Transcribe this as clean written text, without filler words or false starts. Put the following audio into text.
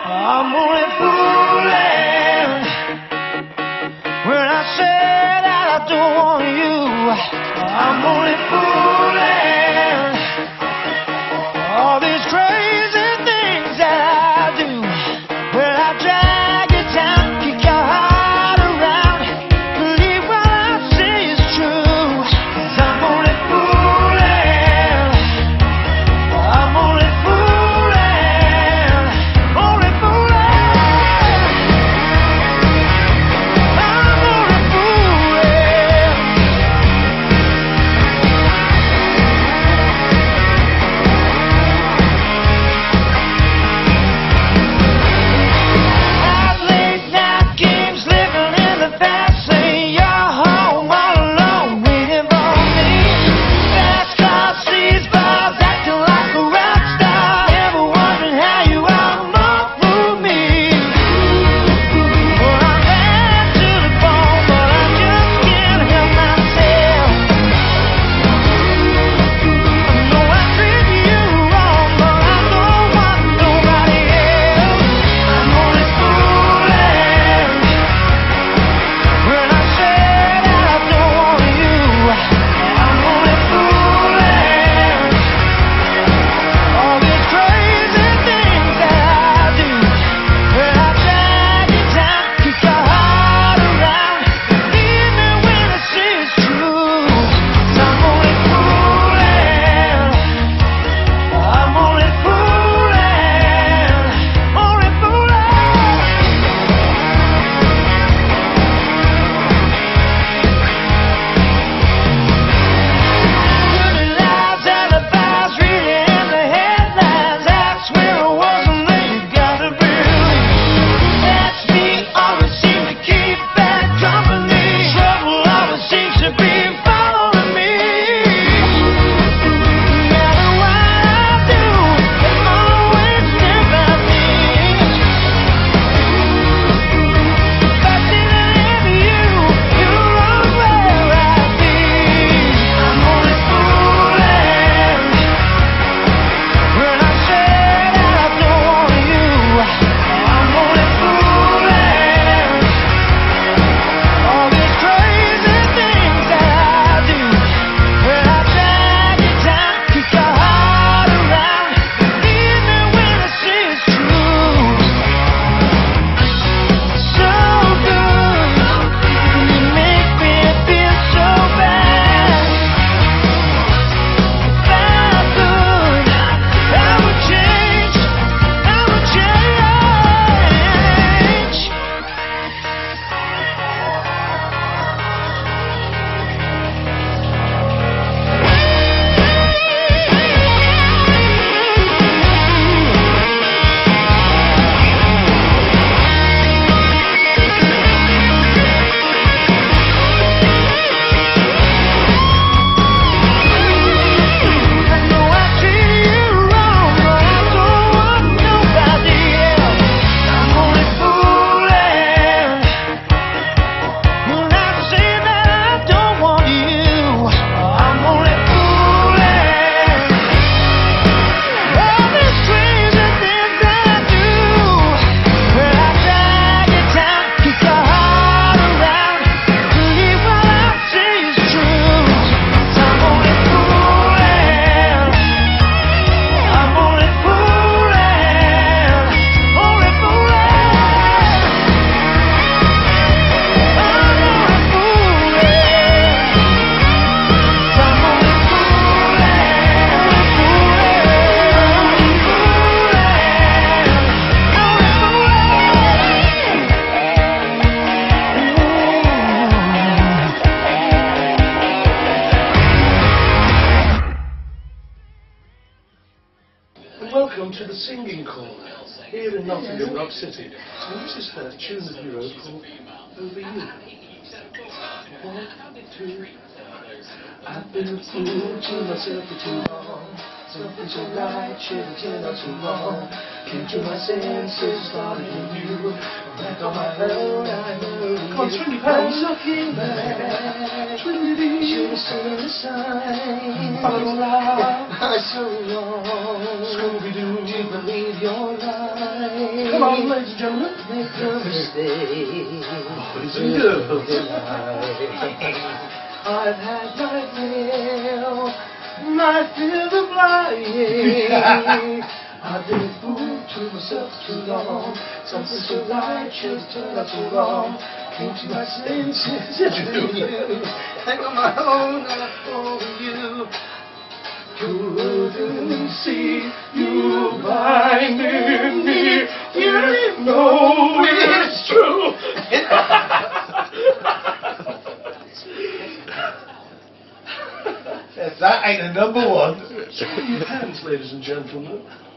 I'm only fooling when I say that I don't want you. I'm only fooling. All these crazy things that I do, when I drag you down, kick your heart around, believe what I say is true. 'Cause I'm only fooling. I'm only fooling. Only fooling. I'm only fooling. I've late night games living in the past, saying you're home all alone, waiting for me. Fast cars, seas, bars, acting like a rock star, ever wondering how you almost fooled me. Well, I'm bad to the bone, but I just can't help myself. I know I treated you wrong, but I don't want nobody else. I'm only fooling when I say that I don't want you. I'm only fooling. All these crazy things that I do, when I drag you down, kick your heart around, even when I say it's true. 'Cause I'm only fooling. I'm only fooling. Only fooling. Dirty lies, alibis, reading in the headlines. I swear I wasn't there, you gotta believe. That's me, always seem to keep bad company. Trouble always seems to be following me. No matter what I do, I'm always never me. If I didn't have you, you're always where I'd be. I'm only fooling when I say that I don't want you. I'm only fooling. All these crazy things that I do, when I drag you down, kick your heart around, even when I say it's true. So good, you make me feel so bad. If I could, I would change. I would change. I know I treated you wrong, but I don't want nobody else. I'm only fooling when I say that I don't want you. I'm only fooling. All these crazy things that I do, when I drag you down, kick your heart around, believe what I say is true. 'Cause I'm only fooling. I'm only fooling. Only fooling. I'm only fooling. 'Cause I'm only fooling. Only Welcome to the Singing Corner, here in Nottingham, Rock City. And this is the tune that you wrote called Over You. 1, 2. I've been a fool to myself for too long. Something so right should have turned out so wrong. Came to my senses, started in you. Back on my own, I know. Come on, swing your pants. I'm looking back. Should have seen the sign. so wrong. Scooby-Doo. To believe your lies. Come on, ladies and gentlemen. Make no mistake. Boys and girls. I've had my fill, my fill of lying. I've been a fool to myself too long. Something so right should turn out so wrong. Came to my senses and you. Hang on my own life for you. Couldn't see you blinding me. You know it's true. That ain't a number one. Show me your hands, ladies and gentlemen.